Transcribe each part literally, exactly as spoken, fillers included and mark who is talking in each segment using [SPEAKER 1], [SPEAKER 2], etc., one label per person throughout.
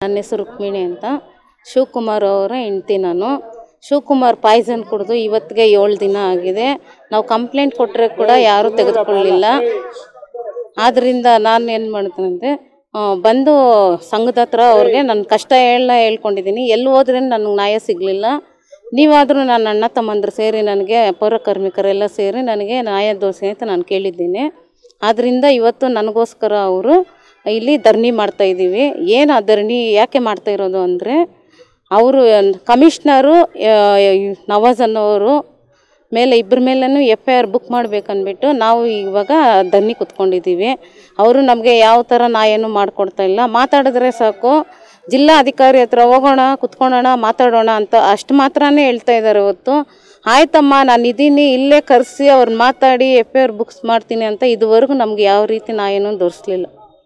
[SPEAKER 1] ನನ್ನ ಹೆಸರು ರುಕ್ಮಿಣಿ ಅಂತ. ಶಿವಕುಮಾರ್ ಅವರ ಹೆಂಡ್ತಿ ನಾನು. ಶಿವಕುಮಾರ್ ಪಾಯ್ಸನ್ ಕುಡಿದು ಇವತ್ತಿಗೆ ಏಳು ದಿನ ಆಗಿದೆ. ನಾವು ಕಂಪ್ಲೇಂಟ್ ಕೊಟ್ಟರೆ ಕೂಡ ಯಾರೂ ತೆಗೆದುಕೊಳ್ಳಲಿಲ್ಲ. ಆದ್ದರಿಂದ ನಾನು ಏನು ಮಾಡ್ತೀನಂದರೆ ಬಂದು ಸಂಘದ ಹತ್ರ ಅವ್ರಿಗೆ ನನ್ನ ಕಷ್ಟ ಹೇಳ ಹೇಳ್ಕೊಂಡಿದ್ದೀನಿ. ಎಲ್ಲಿ ಹೋದ್ರೆ ನನಗೆ ನ್ಯಾಯ ಸಿಗಲಿಲ್ಲ. ನೀವಾದರೂ ನನ್ನ ಅಣ್ಣ ತಮ್ಮಂದ್ರು ಸೇರಿ ನನಗೆ ಪೌರಕಾರ್ಮಿಕರೆಲ್ಲ ಸೇರಿ ನನಗೆ ನ್ಯಾಯ ದೊರಕಿಸಿ ಅಂತ ನಾನು ಕೇಳಿದ್ದೀನಿ. ಆದ್ದರಿಂದ ಇವತ್ತು ನನಗೋಸ್ಕರ ಅವರು ಇಲ್ಲಿ ಧರಣಿ ಮಾಡ್ತಾಯಿದ್ದೀವಿ. ಏನು ಆ ಧರಣಿ ಯಾಕೆ ಮಾಡ್ತಾ ಇರೋದು ಅಂದರೆ, ಅವರು ಕಮಿಷ್ನರು ನವಾಜ್ ಅನ್ನೋರು ಮೇಲೆ ಇಬ್ಬರ ಮೇಲೂ ಎಫ್ ಐ ಆರ್ ಬುಕ್ ಮಾಡಬೇಕಂದ್ಬಿಟ್ಟು ನಾವು ಇವಾಗ ಧರಣಿ ಕುತ್ಕೊಂಡಿದ್ದೀವಿ. ಅವರು ನಮಗೆ ಯಾವ ಥರ ನ್ಯಾಯನೂ ಮಾಡಿಕೊಡ್ತಾ ಇಲ್ಲ. ಮಾತಾಡಿದ್ರೆ ಸಾಕು, ಜಿಲ್ಲಾ ಅಧಿಕಾರಿ ಹತ್ರ ಹೋಗೋಣ, ಕುತ್ಕೊಳ್ಳೋಣ, ಮಾತಾಡೋಣ ಅಂತ ಅಷ್ಟು ಮಾತ್ರನೇ ಹೇಳ್ತಾ ಇದ್ದಾರೆ ಹೊತ್ತು, ಆಯ್ತಮ್ಮ ನಾನು ಇದ್ದೀನಿ ಇಲ್ಲೇ ಕರೆಸಿ ಅವ್ರು ಮಾತಾಡಿ ಎಫ್ ಐ ಆರ್ ಬುಕ್ಸ್ ಮಾಡ್ತೀನಿ ಅಂತ ಇದುವರೆಗೂ ನಮ್ಗೆ ಯಾವ ರೀತಿ ನ್ಯಾಯನೂ ತೋರಿಸ್ಲಿಲ್ಲ.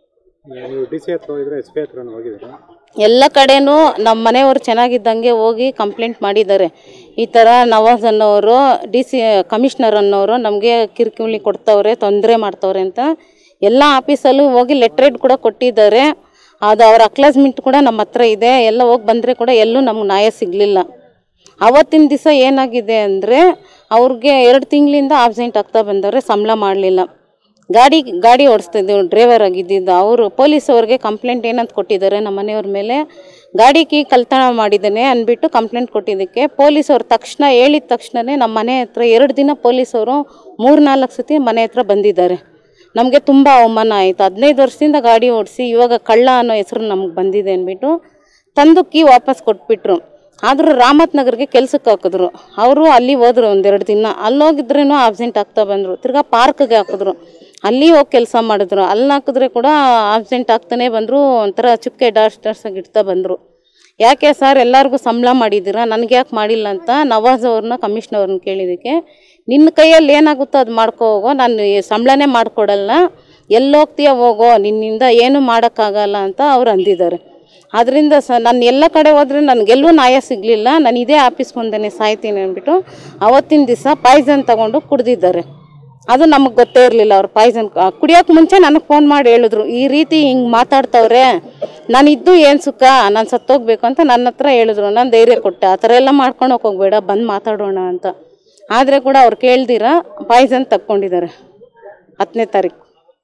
[SPEAKER 1] ಎಲ್ಲ ಕಡೆನೂ ನಮ್ಮ ಮನೆಯವರು ಚೆನ್ನಾಗಿದ್ದಂಗೆ ಹೋಗಿ ಕಂಪ್ಲೇಂಟ್ ಮಾಡಿದ್ದಾರೆ. ಈ ಥರ ನವಾಜ್ ಅನ್ನೋರು ಡಿ ಸಿ ಕಮಿಷ್ನರ್ ಅನ್ನೋರು ನಮಗೆ ಕಿರಿಕಿರಿ ಕೊಡ್ತವ್ರೆ, ತೊಂದರೆ ಮಾಡ್ತವ್ರೆ ಅಂತ ಎಲ್ಲ ಆಫೀಸಲ್ಲೂ ಹೋಗಿ ಲೆಟ್ರೇಡ್ ಕೂಡ ಕೊಟ್ಟಿದ್ದಾರೆ. ಅದು ಅವ್ರ ಅಕ್ಲಾಸ್ಮೆಂಟ್ ಕೂಡ ನಮ್ಮ ಹತ್ರ ಇದೆ. ಎಲ್ಲ ಹೋಗಿ ಬಂದರೆ ಕೂಡ ಎಲ್ಲೂ ನಮ್ಗೆ ನ್ಯಾಯ ಸಿಗಲಿಲ್ಲ. ಆವತ್ತಿನ ದಿವಸ ಏನಾಗಿದೆ ಅಂದರೆ, ಅವ್ರಿಗೆ ಎರಡು ತಿಂಗಳಿಂದ ಆಬ್ಸೆಂಟ್ ಆಗ್ತಾ ಬಂದವ್ರೆ, ಸಂಬಳ ಮಾಡಲಿಲ್ಲ. ಗಾಡಿ ಗಾಡಿ ಓಡಿಸ್ತಿದ್ದೆವು, ಡ್ರೈವರ್ ಆಗಿದ್ದಿದ್ದು. ಅವರು ಪೊಲೀಸವ್ರಿಗೆ ಕಂಪ್ಲೇಂಟ್ ಏನಂತ ಕೊಟ್ಟಿದ್ದಾರೆ ನಮ್ಮ ಮನೆಯವ್ರ ಮೇಲೆ, ಗಾಡಿ ಕೀ ಕಳ್ತನ ಮಾಡಿದ್ದಾನೆ ಅಂದ್ಬಿಟ್ಟು ಕಂಪ್ಲೇಂಟ್ ಕೊಟ್ಟಿದ್ದಕ್ಕೆ ಪೊಲೀಸವ್ರು ತಕ್ಷಣ ಹೇಳಿದ ತಕ್ಷಣವೇ ನಮ್ಮ ಮನೆ ಹತ್ರ ಎರಡು ದಿನ ಪೊಲೀಸವರು ಮೂರು ನಾಲ್ಕು ಸತಿ ಮನೆ ಹತ್ರ ಬಂದಿದ್ದಾರೆ. ನಮಗೆ ತುಂಬ ಅವಮಾನ ಆಯಿತು. ಹದಿನೈದು ವರ್ಷದಿಂದ ಗಾಡಿ ಓಡಿಸಿ ಇವಾಗ ಕಳ್ಳ ಅನ್ನೋ ಹೆಸರು ನಮ್ಗೆ ಬಂದಿದೆ ಅಂದ್ಬಿಟ್ಟು ತಂದು ಕೀ ವಾಪಸ್ ಕೊಟ್ಬಿಟ್ರು. ಆದರೂ ರಾಮತ್ ನಗರ್ಗೆ ಕೆಲ್ಸಕ್ಕೆ ಹಾಕಿದ್ರು. ಅವರು ಅಲ್ಲಿ ಹೋದ್ರು ಒಂದೆರಡು ದಿನ. ಅಲ್ಲಿ ಹೋಗಿದ್ರೂ ಆಬ್ಸೆಂಟ್ ಆಗ್ತಾ ಬಂದರು. ತಿರ್ಗಾ ಪಾರ್ಕ್ಗೆ ಹಾಕಿದ್ರು, ಅಲ್ಲಿ ಹೋಗಿ ಕೆಲಸ ಮಾಡಿದ್ರು. ಅಲ್ಲಿ ಹಾಕಿದ್ರೆ ಕೂಡ ಆಬ್ಸೆಂಟ್ ಆಗ್ತಾನೆ ಬಂದರು. ಒಂಥರ ಚುಕ್ಕೆ ಡಾರ್ಸ್ ಡಾರ್ಸಾಗಿ ಇಡ್ತಾ ಬಂದರು. ಯಾಕೆ ಸರ್ ಎಲ್ಲರಿಗೂ ಸಂಬಳ ಮಾಡಿದ್ದೀರಾ, ನನಗೆ ಯಾಕೆ ಮಾಡಿಲ್ಲ ಅಂತ ನವಾಜ್ ಅವ್ರನ್ನ ಕಮಿಷ್ನರ್ನ ಕೇಳಿದ್ದಕ್ಕೆ, ನಿನ್ನ ಕೈಯಲ್ಲಿ ಏನಾಗುತ್ತೋ ಅದು ಮಾಡ್ಕೋ ಹೋಗೋ, ನಾನು ಸಂಬಳನೇ ಮಾಡಿಕೊಡಲ್ಲ, ಎಲ್ಲಿ ಹೋಗ್ತೀಯ ಹೋಗೋ, ನಿನ್ನಿಂದ ಏನೂ ಮಾಡೋಕ್ಕಾಗಲ್ಲ ಅಂತ ಅವ್ರು ಅಂದಿದ್ದಾರೆ. ಆದ್ದರಿಂದ ಸ ನಾನು ಎಲ್ಲ ಕಡೆ ಹೋದರೆ ನನಗೆಲ್ಲೂ ನ್ಯಾಯ ಸಿಗಲಿಲ್ಲ. ನಾನು ಇದೇ ಆಫೀಸ್ಗೆ ಒಂದೇ ಸಾಯ್ತೀನಿ ಅಂದ್ಬಿಟ್ಟು ಅವತ್ತಿನ ದಿವಸ ಪಾಯ್ಸನ್ ತೊಗೊಂಡು ಕುಡ್ದಿದ್ದಾರೆ. ಅದು ನಮಗೆ ಗೊತ್ತೇ ಇರಲಿಲ್ಲ. ಅವ್ರು ಪಾಯ್ಸನ್ ಕುಡಿಯೋಕೆ ಮುಂಚೆ ನನಗೆ ಫೋನ್ ಮಾಡಿ ಹೇಳಿದ್ರು, ಈ ರೀತಿ ಹಿಂಗೆ ಮಾತಾಡ್ತವ್ರೆ, ನಾನಿದ್ದು ಏನು ಸುಖ, ನಾನು ಸತ್ತೋಗ್ಬೇಕು ಅಂತ ನನ್ನ ಹತ್ರ ಹೇಳಿದ್ರು. ನಾನು ಧೈರ್ಯ ಕೊಟ್ಟೆ, ಆ ಥರ ಎಲ್ಲ ಮಾಡ್ಕೊಳಕ್ಕೆ ಹೋಗ್ಬೇಡ, ಬಂದು ಮಾತಾಡೋಣ ಅಂತ. ಆದರೆ ಕೂಡ ಅವ್ರು ಕೇಳ್ದಿರ ಪಾಯ್ಸನ್ ತಕ್ಕೊಂಡಿದ್ದಾರೆ ಹತ್ತನೇ ತಾರೀಕು.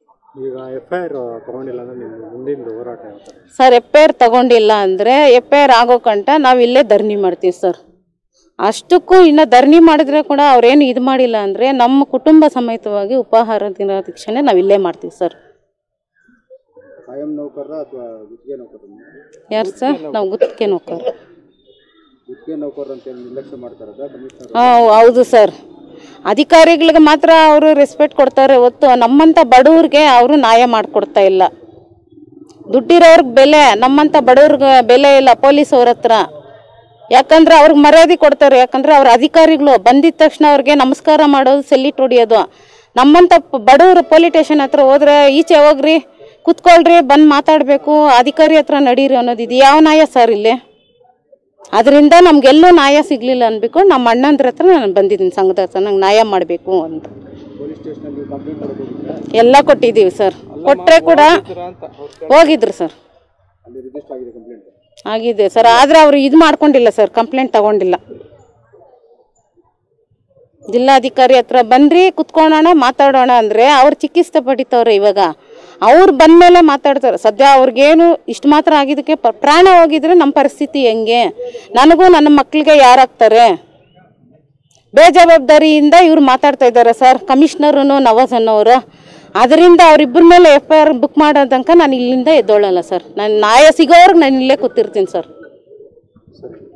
[SPEAKER 1] ಸರ್ ಎಫ್ ಐ ಆರ್ ತಗೊಂಡಿಲ್ಲ ಅಂದರೆ ಎಫ್ ಐ ಆರ್ ಆಗೋ ಕಂಟ ನಾವು ಇಲ್ಲೇ ಧರಣಿ ಮಾಡ್ತೀವಿ ಸರ್. ಅಷ್ಟಕ್ಕೂ ಇನ್ನು ಧರಣಿ ಮಾಡಿದ್ರೆ ಕೂಡ ಅವ್ರೇನು ಇದು ಮಾಡಿಲ್ಲ ಅಂದರೆ ನಮ್ಮ ಕುಟುಂಬ ಸಮೇತವಾಗಿ ಉಪಹಾರ ದಿನಾಚರಣೆ ನಾವು ಇಲ್ಲೇ ಮಾಡ್ತೀವಿ ಸರ್. ಯಾರು ಸರ್? ನಾವು ಗುತ್ತಿಗೆ ನೌಕರ. ಹಾಂ ಹೌದು ಸರ್. ಅಧಿಕಾರಿಗಳಿಗೆ ಮಾತ್ರ ಅವರು ರೆಸ್ಪೆಕ್ಟ್ ಕೊಡ್ತಾರೆ ಹೊತ್ತು ನಮ್ಮಂಥ ಬಡವ್ರಿಗೆ ಅವರು ನ್ಯಾಯ ಮಾಡಿಕೊಡ್ತಾ ಇಲ್ಲ. ದುಡ್ಡಿರೋರ್ಗೆ ಬೆಲೆ, ನಮ್ಮಂಥ ಬಡವ್ರಿಗೆ ಬೆಲೆ ಇಲ್ಲ ಪೊಲೀಸವ್ರ ಹತ್ರ. ಯಾಕಂದರೆ ಅವ್ರಿಗೆ ಮರ್ಯಾದೆ ಕೊಡ್ತಾರೆ. ಯಾಕಂದರೆ ಅವ್ರ ಅಧಿಕಾರಿಗಳು ಬಂದಿದ್ದ ತಕ್ಷಣ ಅವ್ರಿಗೆ ನಮಸ್ಕಾರ ಮಾಡೋದು, ಸೆಲ್ಯೂಟ್ ಹೊಡಿಯೋದು. ನಮ್ಮಂಥ ಬಡವರು ಪೊಲೀಸ್ ಸ್ಟೇಷನ್ ಹತ್ರ ಹೋದರೆ ಈಚೆ ಹೋಗ್ರಿ, ಕುತ್ಕೊಳ್ರಿ, ಬಂದು ಮಾತಾಡಬೇಕು, ಅಧಿಕಾರಿ ಹತ್ರ ನಡೀರಿ ಅನ್ನೋದು ಇದು ಯಾವ ನ್ಯಾಯ ಸರ್ ಇಲ್ಲಿ? ಅದರಿಂದ ನಮಗೆಲ್ಲೂ ನ್ಯಾಯ ಸಿಗಲಿಲ್ಲ ಅನ್ಬೇಕು. ನಮ್ಮ ಅಣ್ಣಂದ್ರ ಹತ್ರ ನಾನು ಬಂದಿದ್ದೀನಿ ಸಂಘದ ಹತ್ರ, ನಂಗೆ ನ್ಯಾಯ ಮಾಡಬೇಕು ಅಂತ. ಎಲ್ಲ ಕೊಟ್ಟಿದ್ದೀವಿ ಸರ್. ಕೊಟ್ಟರೆ ಕೂಡ ಹೋಗಿದ್ರು ಸರ್, ಆಗಿದೆ ಸರ್. ಆದರೆ ಅವರು ಇದು ಮಾಡ್ಕೊಂಡಿಲ್ಲ ಸರ್, ಕಂಪ್ಲೇಂಟ್ ತಗೊಂಡಿಲ್ಲ. ಜಿಲ್ಲಾಧಿಕಾರಿ ಹತ್ರ ಬನ್ನಿರಿ, ಕುತ್ಕೊಳ್ಳೋಣ, ಮಾತಾಡೋಣ ಅಂದರೆ ಅವ್ರು ಚಿಕಿತ್ಸೆ ಪಡಿತವ್ರೆ. ಇವಾಗ ಅವ್ರು ಬಂದಮೇಲೆ ಮಾತಾಡ್ತಾರೆ. ಸದ್ಯ ಅವ್ರಿಗೇನು ಇಷ್ಟು ಮಾತ್ರ ಆಗಿದ್ದಕ್ಕೆ ಪ್ರಾಣ ಹೋಗಿದ್ರೆ ನಮ್ಮ ಪರಿಸ್ಥಿತಿ ಹೆಂಗೆ? ನನಗೂ ನನ್ನ ಮಕ್ಕಳಿಗೆ ಯಾರಾಗ್ತಾರೆ? ಬೇಜವಾಬ್ದಾರಿಯಿಂದ ಇವ್ರು ಮಾತಾಡ್ತಾ ಇದ್ದಾರೆ ಸರ್, ಕಮಿಷ್ನರು ನವಾಜ್ ಅನ್ನೋರು. ಅದರಿಂದ ಅವರಿಬ್ಬರ ಮೇಲೆ ಎಫ್ ಐ ಆರ್ ಬುಕ್ ಮಾಡೋದಂಕ ನಾನು ಇಲ್ಲಿಂದ ಎದ್ದೋಳಲ್ಲ ಸರ್. ನಾನು ನ್ಯಾಯ ಸಿಗೋರ್ಗೆ ನಾನು ಇಲ್ಲೇ ಕೂತಿರ್ತೀನಿ ಸರ್.